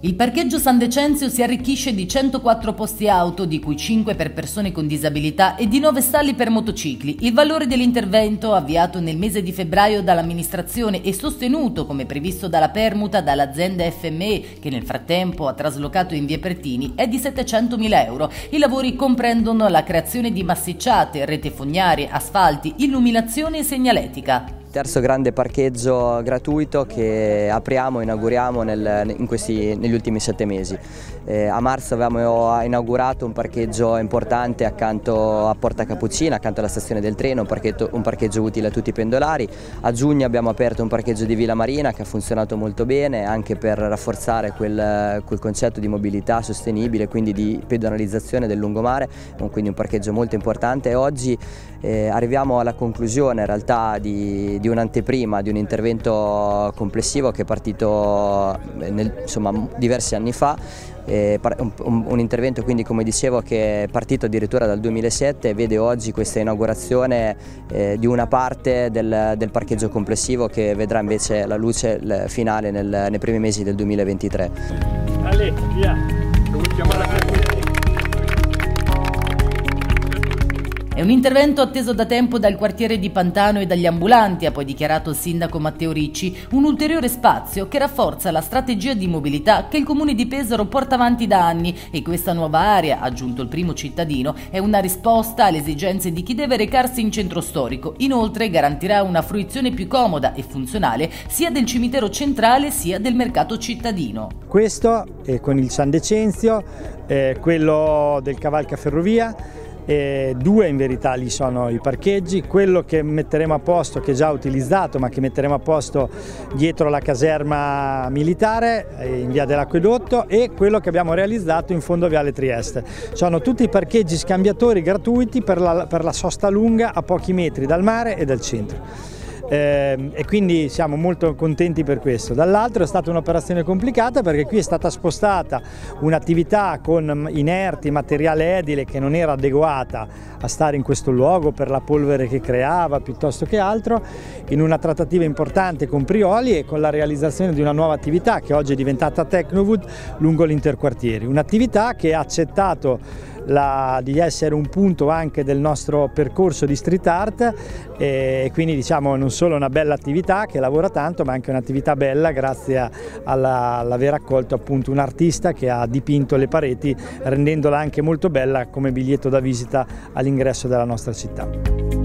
Il parcheggio San Decenzio si arricchisce di 104 posti auto, di cui 5 per persone con disabilità e di 9 stalli per motocicli. Il valore dell'intervento, avviato nel mese di febbraio dall'amministrazione e sostenuto come previsto dalla permuta dall'azienda FME, che nel frattempo ha traslocato in via Pertini, è di 700.000 euro. I lavori comprendono la creazione di massicciate, rete fognarie, asfalti, illuminazione e segnaletica. Terzo grande parcheggio gratuito che inauguriamo negli ultimi 7 mesi. A marzo avevamo inaugurato un parcheggio importante accanto a Porta Cappuccina, accanto alla stazione del treno, un parcheggio utile a tutti i pendolari. A giugno abbiamo aperto un parcheggio di Villa Marina che ha funzionato molto bene anche per rafforzare quel concetto di mobilità sostenibile, quindi di pedonalizzazione del lungomare, quindi un parcheggio molto importante. E oggi arriviamo alla conclusione in realtà di un'anteprima, di un intervento complessivo che è partito diversi anni fa, un intervento quindi, come dicevo, che è partito addirittura dal 2007 e vede oggi questa inaugurazione di una parte del parcheggio complessivo che vedrà invece la luce finale nei primi mesi del 2023. Allez, via! È un intervento atteso da tempo dal quartiere di Pantano e dagli ambulanti, ha poi dichiarato il sindaco Matteo Ricci, un ulteriore spazio che rafforza la strategia di mobilità che il comune di Pesaro porta avanti da anni, e questa nuova area, ha aggiunto il primo cittadino, è una risposta alle esigenze di chi deve recarsi in centro storico. Inoltre garantirà una fruizione più comoda e funzionale sia del cimitero centrale sia del mercato cittadino. Questo è con il San Decenzio, quello del Cavalca Ferrovia. 2 in verità lì sono i parcheggi, quello che metteremo a posto, che è già utilizzato ma che metteremo a posto dietro la caserma militare in via dell'Acquedotto, e quello che abbiamo realizzato in fondo a viale Trieste. Sono tutti i parcheggi scambiatori gratuiti per la sosta lunga a pochi metri dal mare e dal centro. E quindi siamo molto contenti per questo. Dall'altro è stata un'operazione complicata perché qui è stata spostata un'attività con inerti, materiale edile che non era adeguata a stare in questo luogo per la polvere che creava piuttosto che altro, in una trattativa importante con Prioli e con la realizzazione di una nuova attività che oggi è diventata Tecnowood lungo l'Interquartieri, un'attività che ha accettato di essere un punto anche del nostro percorso di street art, e quindi diciamo non solo una bella attività che lavora tanto, ma anche un'attività bella grazie all'aver accolto appunto un artista che ha dipinto le pareti, rendendola anche molto bella come biglietto da visita all'ingresso della nostra città.